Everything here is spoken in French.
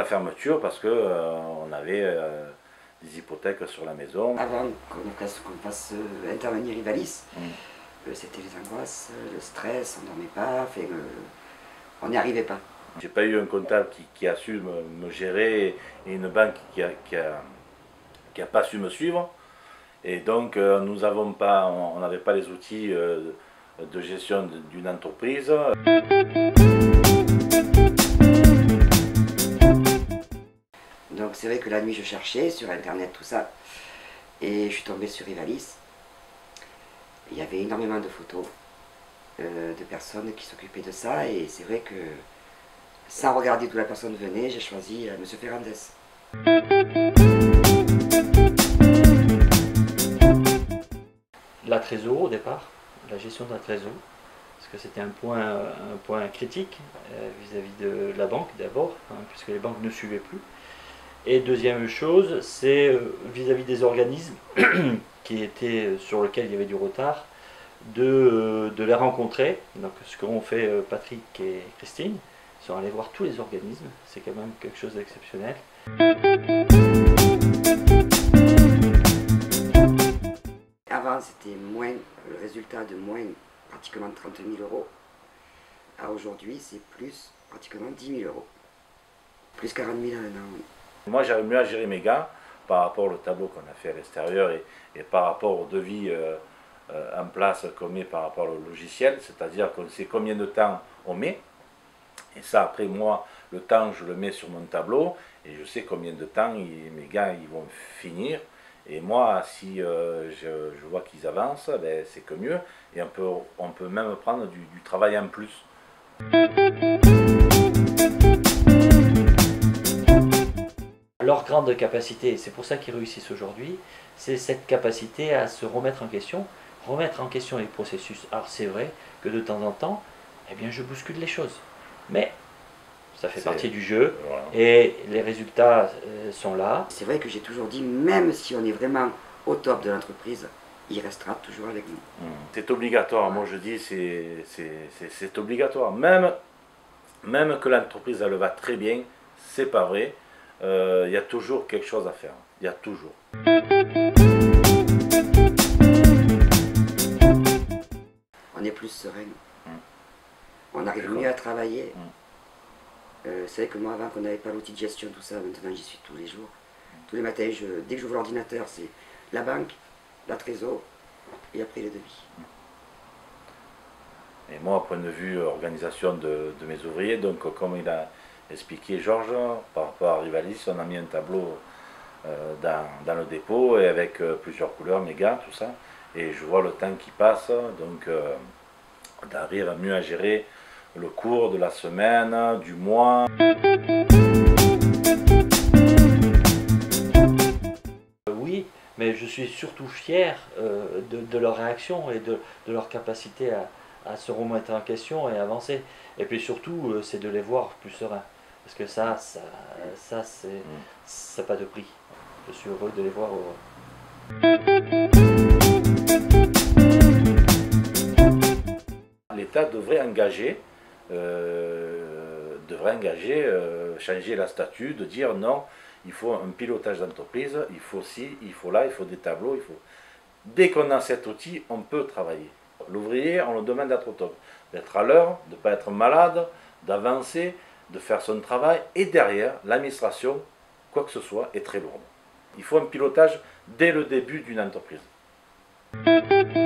la fermeture parce que on avait des hypothèques sur la maison. Avant qu'on fasse intervenir Rivalis, c'était les angoisses, le stress, on ne dormait pas, on n'y arrivait pas. J'ai pas eu un comptable qui a su me gérer et une banque qui a pas su me suivre. Et donc on n'avait pas les outils de gestion d'une entreprise. Donc c'est vrai que la nuit je cherchais sur internet tout ça et je suis tombée sur Rivalis. Il y avait énormément de photos de personnes qui s'occupaient de ça et c'est vrai que sans regarder d'où la personne venait, j'ai choisi M. Ferrandez. La trésor au départ, la gestion de la trésor, parce que c'était un point critique vis-à-vis de la banque d'abord, puisque les banques ne suivaient plus. Et deuxième chose, c'est vis-à-vis des organismes sur lesquels il y avait du retard, de les rencontrer. Donc ce qu'ont fait Patrick et Christine, ils sont allés voir tous les organismes, c'est quand même quelque chose d'exceptionnel. Avant c'était le résultat de moins pratiquement 30 000 €. À aujourd'hui c'est plus pratiquement 10 000 €. Plus 40 000 en un an. Moi j'arrive mieux à gérer mes gars par rapport au tableau qu'on a fait à l'extérieur et par rapport au devis en place qu'on met par rapport au logiciel, c'est-à-dire qu'on sait combien de temps on met. Et ça après moi, le temps je le mets sur mon tableau et je sais combien de temps mes gars ils vont finir. Et moi si je vois qu'ils avancent, ben, c'est que mieux et on peut même prendre du travail en plus. Leur grande capacité, c'est pour ça qu'ils réussissent aujourd'hui, c'est cette capacité à se remettre en question les processus. Alors c'est vrai que de temps en temps, eh bien, je bouscule les choses, mais ça fait partie du jeu, voilà. Et les résultats sont là. C'est vrai que j'ai toujours dit, même si on est vraiment au top de l'entreprise, il restera toujours avec nous. C'est obligatoire, moi je dis, c'est obligatoire. Même que l'entreprise elle va très bien, c'est pas vrai. Il y a toujours quelque chose à faire, il y a toujours. On est plus serein, on arrive mieux à travailler. C'est vrai que moi avant qu'on n'avait pas l'outil de gestion, tout ça, maintenant j'y suis tous les jours. Tous les matins, dès que j'ouvre l'ordinateur, c'est la banque, la trésor et après les devis. Et moi, au point de vue organisation de mes ouvriers, donc comme il a expliqué Georges, par rapport à Rivalis, on a mis un tableau dans le dépôt et avec plusieurs couleurs, méga, tout ça. Et je vois le temps qui passe, donc on arrive mieux à gérer le cours de la semaine, du mois. Oui, mais je suis surtout fier de leur réaction et de leur capacité à se remettre en question et avancer. Et puis surtout, c'est de les voir plus sereins. Parce que ça n'a pas de prix. Je suis heureux de les voir heureux. L'État devrait engager, changer la statut, de dire non, il faut un pilotage d'entreprise, il faut ci, il faut là, il faut des tableaux, il faut... Dès qu'on a cet outil, on peut travailler. L'ouvrier, on le demande d'être au top, d'être à l'heure, de ne pas être malade, d'avancer, de faire son travail, et derrière, l'administration, quoi que ce soit, est très lourde. Il faut un pilotage dès le début d'une entreprise.